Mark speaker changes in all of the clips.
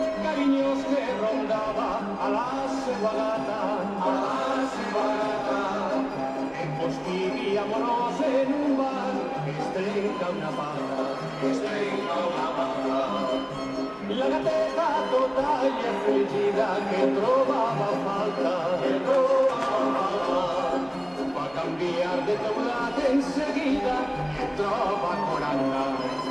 Speaker 1: cariños que rondaba a la seguagata, Posquivíamonos en un bar que estrenca una pata, La gateta total y afligida que trovava falta, va a cambiar de teulada enseguida que trova coranda.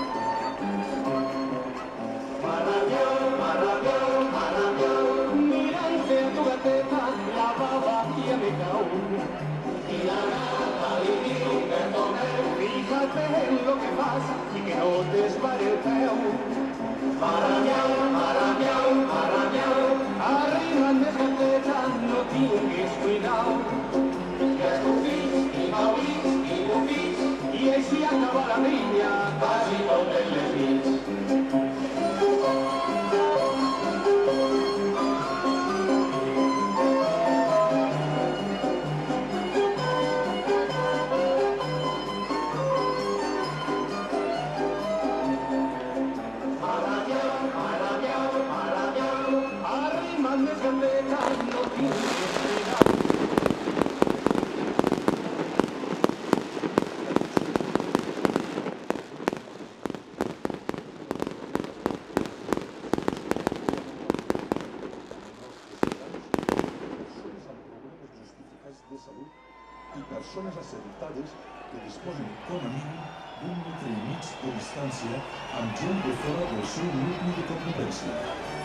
Speaker 1: Maramiau, mirante a tu gateta, la baba y a mi cau. Y la gata li diu que tomeu, fíjate en lo que fas y que no te esbare el peu. Maramiau, arriba més gateta, no tinguis cuidau. Que estufits i maulits i bufits, i així acaba la vinya, quasi totes les nits.
Speaker 2: Persones assentades que disposen com a mínim d'1,5 metre de distància amb gent de fora del seu nucli de convivència.